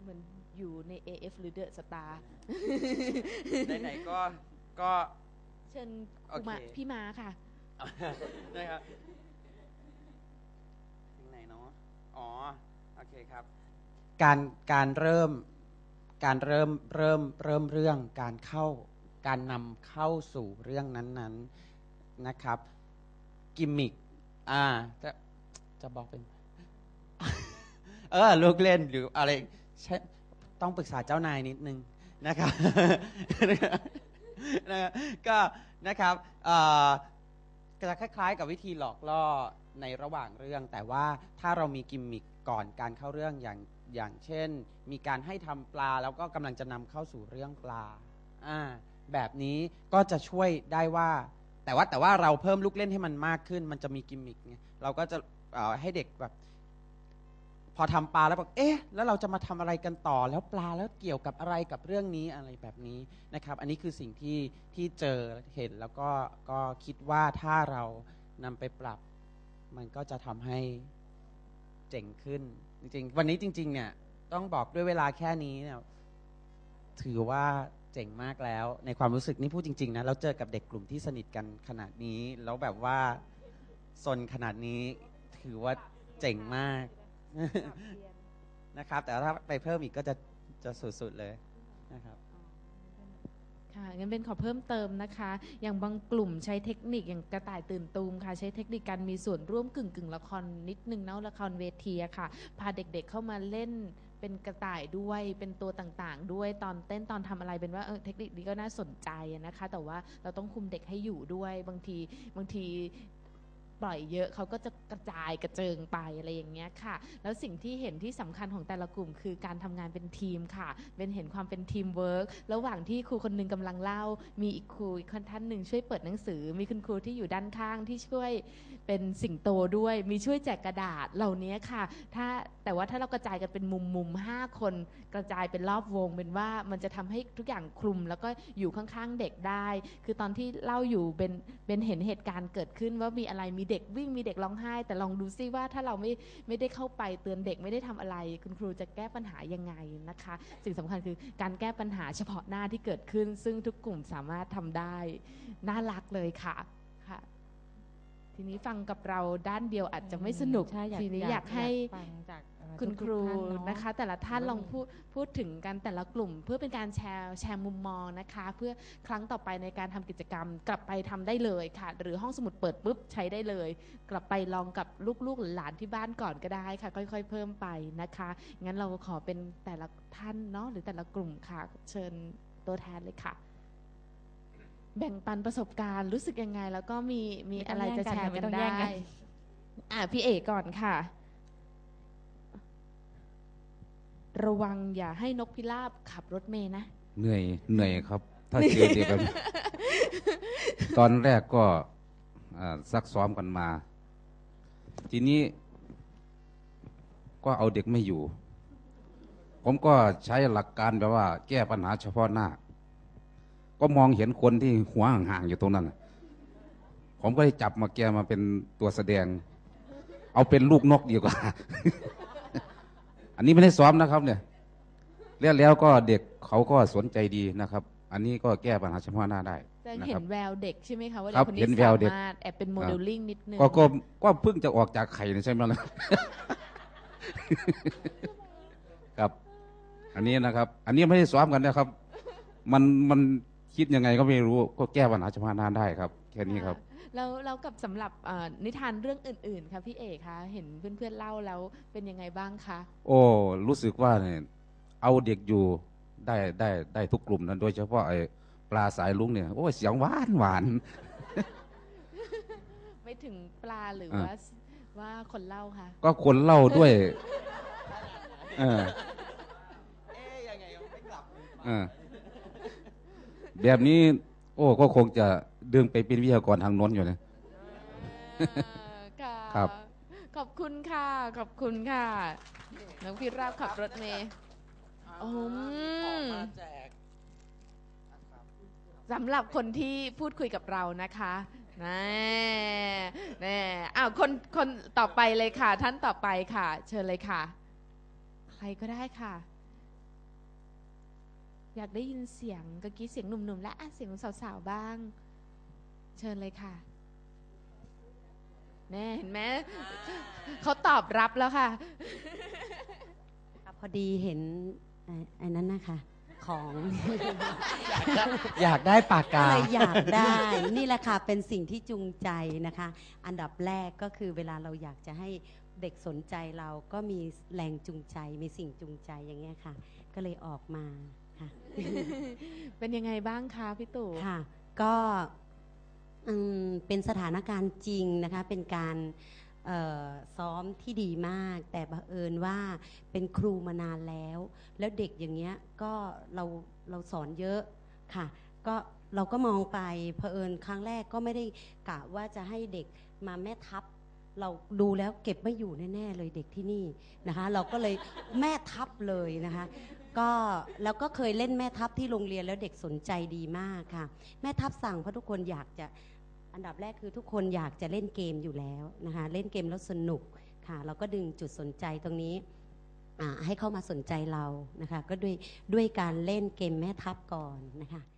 เหมือนอยู่ใน AF หรือเดอะสตาร์ไหนๆก็เชิญโอเคพี่ม้าค่ะได้ครับถึงไหนเนาะอ๋อโอเคครับการเริ่มเรื่องการนำเข้าสู่เรื่องนั้นๆนะครับกิมมิคจะบอกเป็น ลูกเล่นหรืออะไรใช่ต้องปรึกษาเจ้านายนิดนึงนะครับ ก็นะครับจะคล้ายๆกับวิธีหลอกล่อในระหว่างเรื่องแต่ว่าถ้าเรามีกิมมิคก่อนการเข้าเรื่องอย่างเช่นมีการให้ทำปลาแล้วก็กำลังจะนำเข้าสู่เรื่องปลาแบบนี้ก็จะช่วยได้ว่าแต่ว่าเราเพิ่มลูกเล่นให้มันมากขึ้นมันจะมีกิมมิคไงเราก็จะให้เด็กแบบพอทำปลาแล้วบอกแล้วเราจะมาทำอะไรกันต่อแล้วปลาแล้วเกี่ยวกับอะไรกับเรื่องนี้อะไรแบบนี้นะครับอันนี้คือสิ่งที่เจอเห็นแล้วก็คิดว่าถ้าเรานำไปปรับมันก็จะทำให้เจ๋งขึ้นจริงๆวันนี้จริงๆเนี่ยต้องบอกด้วยเวลาแค่นี้เนี่ยถือว่าเจ๋งมากแล้วในความรู้สึกนี่พูดจริงๆนะแล้วเจอกับเด็กกลุ่มที่สนิทกันขนาดนี้แล้วแบบว่าซนขนาดนี้ถือว่าเจ๋งมากนะครับแต่ถ้าไปเพิ่มอีกก็จะสุดๆเลยนะครับค่ะงั้นเป็นขอเพิ่มเติมนะคะอย่างบางกลุ่มใช้เทคนิคอย่างกระต่ายตื่นตูมค่ะใช้เทคนิคการมีส่วนร่วมกึ่งละครนิดนึงนะละครเวทีค่ะพาเด็กๆเข้ามาเล่นเป็นกระต่ายด้วยเป็นตัวต่างๆด้วยตอนเต้นตอนทำอะไรเป็นว่าเทคนิคนี้ก็น่าสนใจนะคะแต่ว่าเราต้องคุมเด็กให้อยู่ด้วยบางทีปล่อยเยอะเขาก็จะกระจายกระเจิงไปอะไรอย่างเงี้ยค่ะแล้วสิ่งที่เห็นที่สำคัญของแต่ละกลุ่มคือการทำงานเป็นทีมค่ะเป็นเห็นความเป็นทีมเวิร์กระหว่างที่ครูคนนึงกำลังเล่ามีอีกครูอีกท่านหนึ่งช่วยเปิดหนังสือมีคุณครูที่อยู่ด้านข้างที่ช่วยเป็นสิงโตด้วยมีช่วยแจกกระดาษเหล่านี้ค่ะแต่ว่าถ้าเรากระจายกันเป็นมุม5 คนกระจายเป็นรอบวงเป็นว่ามันจะทำให้ทุกอย่างคลุมแล้วก็อยู่ข้างๆเด็กได้คือตอนที่เล่าอยู่เป็นเห็นเหตุการณ์เกิดขึ้นว่ามีอะไรมีเด็กวิ่งมีเด็กร้องไห้แต่ลองดูซิว่าถ้าเราไม่ได้เข้าไปเตือนเด็กไม่ได้ทำอะไรคุณครูจะแก้ปัญหายังไงนะคะสิ่งสำคัญคือการแก้ปัญหาเฉพาะหน้าที่เกิดขึ้นซึ่งทุกกลุ่มสามารถทำได้น่ารักเลยค่ะทีนี้ฟังกับเราด้านเดียวอาจจะไม่สนุกทีนี้อยากให้คุณครูนะคะแต่ละท่านลองพูดถึงกันแต่ละกลุ่มเพื่อเป็นการแชร์มุมมองนะคะเพื่อครั้งต่อไปในการทำกิจกรรมกลับไปทำได้เลยค่ะหรือห้องสมุดเปิดปุ๊บใช้ได้เลยกลับไปลองกับลูกๆหรือหลานที่บ้านก่อนก็ได้ค่ะค่อยๆเพิ่มไปนะคะงั้นเราขอเป็นแต่ละท่านเนาะหรือแต่ละกลุ่มค่ะเชิญตัวแทนเลยค่ะแบ่งปันประสบการณ์รู้สึกยังไงแล้วก็มีอะไรจะแชร์กันได้พี่เอกก่อนค่ะระวังอย่าให้นกพิราบขับรถเมล์นะเหนื่อยครับถ้าเจอเด็กแบบตอนแรกก็ซักซ้อมกันมาทีนี้ก็เอาเด็กไม่อยู่ผมก็ใช้หลักการแบบว่าแก้ปัญหาเฉพาะหน้าก็มองเห็นคนที่หัวห่างๆอยู่ตรงนั้นผมก็ได้จับมาแกมาเป็นตัวแสดงเอาเป็นลูกนกดีกว่า อันนี้ไม่ได้ซ้อมนะครับเนี่ยแล้วก็เด็กเขาก็สนใจดีนะครับอันนี้ก็แก้ปัญหาเฉพาะหน้าได้จะเห็นแววเด็กใช่ไหมคะว่าเด็กคนนี้สามารถแอบเป็นโมเดลลิ่งนิดนึงก็เพิ่งจะออกจากไข่ใช่ไหมล่ะ ครับอันนี้นะครับอันนี้ไม่ได้ซ้อมกันนะครับมันคิดยังไงก็ไม่รู้ก็แก้ปัญหาเฉพาะหน้าได้ครับแค่นี้ครับแล้วกับสำหรับนิทานเรื่องอื่นๆคะพี่เอกคะเห็นเพื่อนๆเล่าแล้วเป็นยังไงบ้างคะโอ้รู้สึกว่าเนี่ยเอาเด็กอยู่ได้ทุกกลุ่มนั้นโดยเฉพาะไอ้ปลาสายลุงเนี่ยโอ้เสียงหวานไม่ถึงปลาหรือว่าคนเล่าคะก็คนเล่าด้วยยังไงไม่กลับแบบนี้โอ้ก็คงจะดึงไปเป็นวิทยากรทางโน้นอยู่นะครับขอบคุณค่ะขอบคุณค่ะน้องพิราบขับรถเมล์สำหรับคนที่พูดคุยกับเรานะคะแน่คนต่อไปเลยค่ะท่านต่อไปค่ะเชิญเลยค่ะใครก็ได้ค่ะอยากได้ยินเสียงเมื่อกี้เสียงหนุ่มๆและเสียงสาวๆบ้าง เชิญเลยค่ะแน่เห็นไหมเขาตอบรับแล้วค่ะพอดีเห็นไอ้นั้นนะคะของอยากได้ปากกาเลยอยากได้นี่แหละค่ะเป็นสิ่งที่จูงใจนะคะ อันดับแรกก็คือเวลาเราอยากจะให้เด็กสนใจเราก็มีแรงจูงใจมีสิ่งจูงใจอย่างเงี้ยค่ะก็เลยออกมาค่ะเป็นยังไงบ้างคะพี่ตู่ค่ะก็เป็นสถานการณ์จริงนะคะเป็นการซ้อมที่ดีมากแต่บังเอิญว่าเป็นครูมานานแล้วเด็กอย่างเงี้ยก็เราสอนเยอะค่ะก็เราก็มองไปเผอิญครั้งแรกก็ไม่ได้กะว่าจะให้เด็กมาแม่ทัพเราดูแล้วเก็บไม่อยู่แน่ๆเลยเด็กที่นี่นะคะเราก็เลยแม่ทัพเลยนะคะก็แล้วก็เคยเล่นแม่ทัพที่โรงเรียนแล้วเด็กสนใจดีมากค่ะแม่ทัพสั่งเพราะทุกคนอยากจะอันดับแรกคือทุกคนอยากจะเล่นเกมอยู่แล้วนะคะเล่นเกมแล้วสนุกค่ะเราก็ดึงจุดสนใจตรงนี้ให้เข้ามาสนใจเรานะคะก็ด้วยการเล่นเกมแม่ทัพก่อนนะคะ